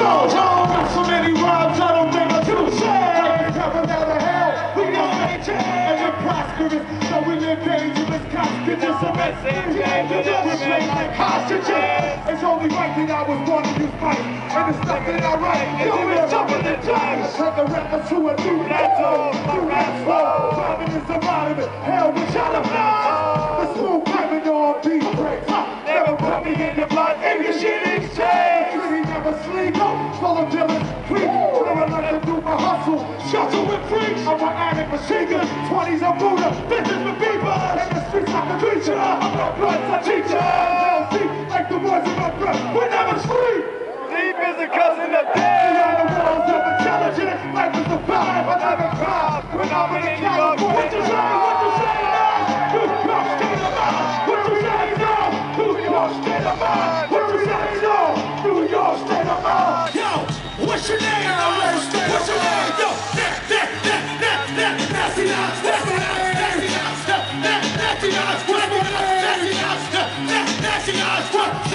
go. Got so many rhymes, I don't think I do shit. Coming out of hell, we gon' maintain. And we're prosperous, so we live dangerous. Cops get us a message. Dangerous, remain like hostages. It's only right that I was born to use fight. And it's nothing I write. It's jumping the time. Take the rappers to a new level. New level. Driving is the bottom of it. Hell, we shot a the smooth criminal on beat breaks. Never put me in the blood. And your shit exchange. We never sleep. Full of villains. Freak. Never like to do my hustle. Shuttle with freaks. I'm an addict machine gun. 20s on Buddha. Business with people. In the streets like a creature. I'm no blood's a teacher. Like the words of my breath. We're never free. Deep is a cousin of death. Beyond the walls of intelligence. Life is a vibe. I never cry. When I'm in New York. What you say? What you say now? New York state of mind. What you say now? New York state of mind. What you say now? New York state of mind. Yo, what's your name? What's your name? Yo, nasty nuts. Nasty nuts. Nasty nuts. Nasty nuts.